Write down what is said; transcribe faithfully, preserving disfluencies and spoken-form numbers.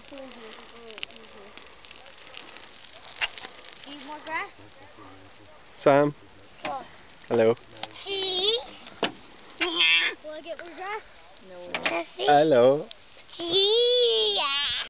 Do you more grass? Sam. What? Hello. Cheese? Will I get more grass? No. Hello. Cheese.